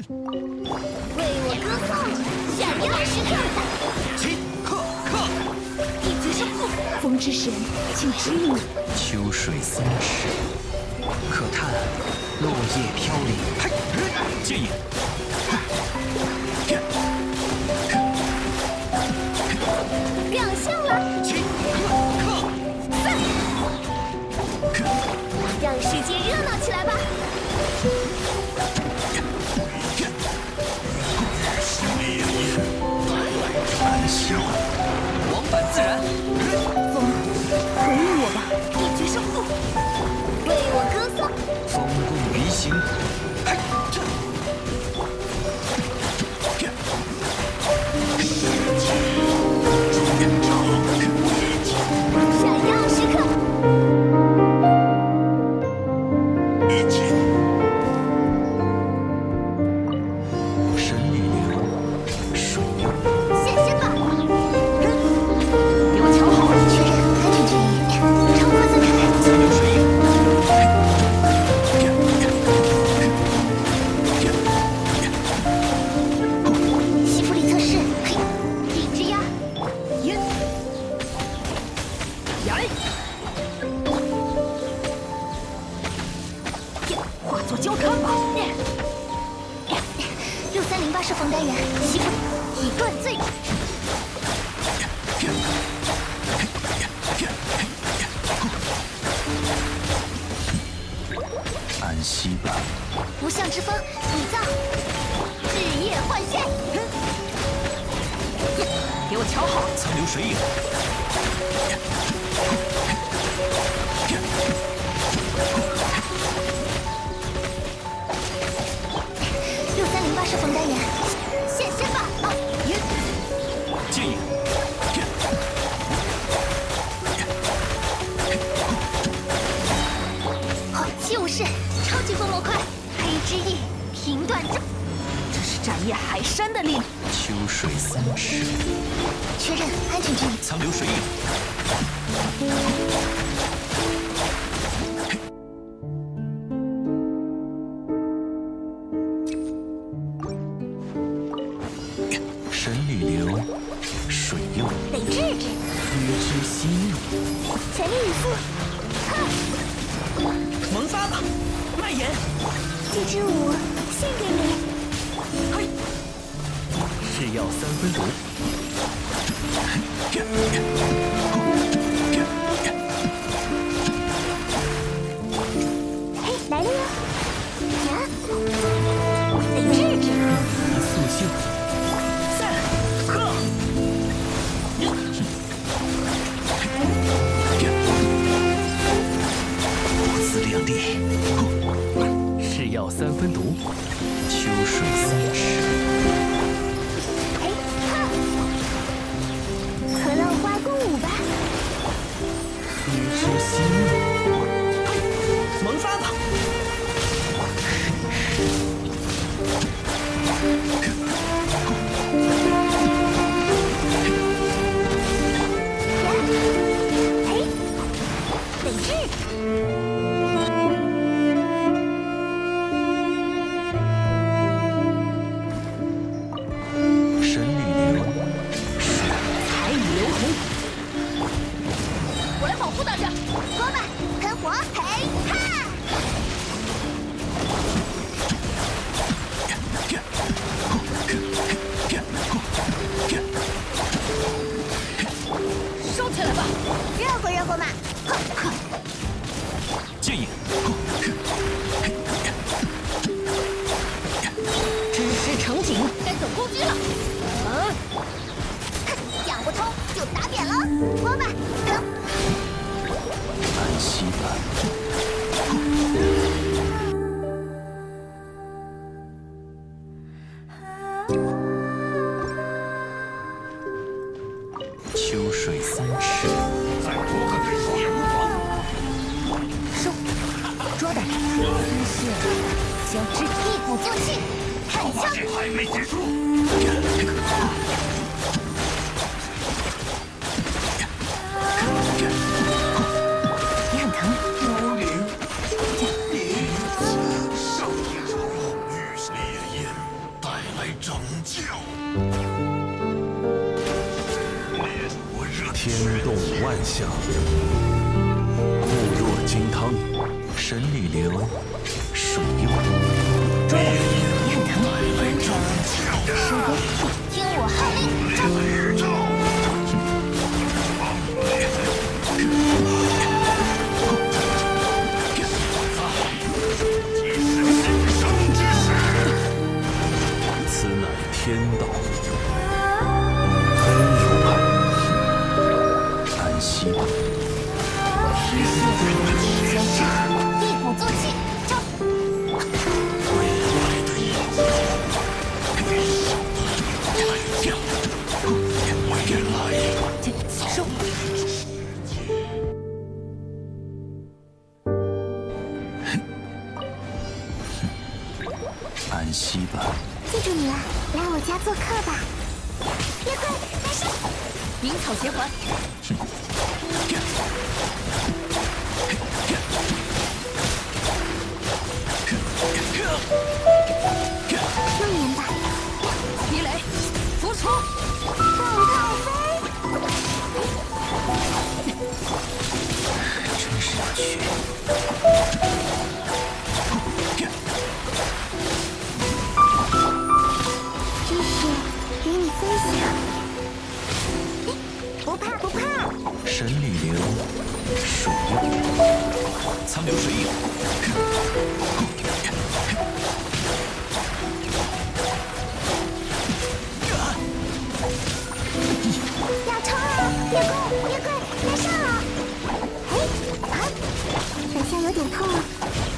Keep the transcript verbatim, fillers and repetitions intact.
为我歌颂，闪耀时刻！ 起，克克！ 一决胜负，风之神，请指引。 秋水三尺，可叹落叶飘零。嘿，接引。 亮相了！ 起，克克！ 散！让世界热闹起来吧！ 安息，往返自然。 风，回应我吧！一决胜负，为我歌颂。 风共鱼行。嘿， 闪耀时刻。 神女流，水流。 现身吧！给我瞧好，确认安全距离，超快再开。 三流水影。 西弗里测试，嘿，地之鸦，耶，来，化作焦炭吧！六三零八设防单元，西弗以断罪。 安息吧。 无相之风，你造，日夜换现。给我瞧好！ 残留水影。 六三零八设防单元，现身吧！ 接引。 就是超级风魔块，黑之翼平断这，这是斩叶海山的令。 秋水三尺， 确认安全距离。 残留水影。神女流，水用。 得治治。 鱼之心意。 全力以赴。哈。 萌发吧，蔓延。 这支舞献给你。 嘿，是药三分毒。 嘿，来了呀！呀，得治治。 一速性。散，克。不自量力。 是药三分毒，秋水三尺。 哎，哈！和浪花共舞吧。 鱼之心意。萌发吧。 哎，得治。 接引。 知识成景，该走攻击了。嗯，讲不通就打扁了。摸吧，疼。 安息吧。秋水三尺。再多个对手也无妨。 收，捉的。丝线，将之一鼓作气，看枪。 还没结束。 你很疼。 幽灵，你上天朝，玉烈焰。 下。固若金汤，神力流，水右。 捉了，你很疼，跟着差点失威，听我号令，招！ 此乃天道，恩有派，安息吧。 一鼓作气，招！收！ 安息吧。 记住你了，来我家做客吧。别快，来上！ 鸣草结环。 慢点吧。 地雷，浮出。 凤太飞。 真是要去。 这是给你分享。不怕不怕。 神力流，水右。苍流水影。 要冲啊！月宫，月桂，来上啊！哎，啊，好像有点痛啊。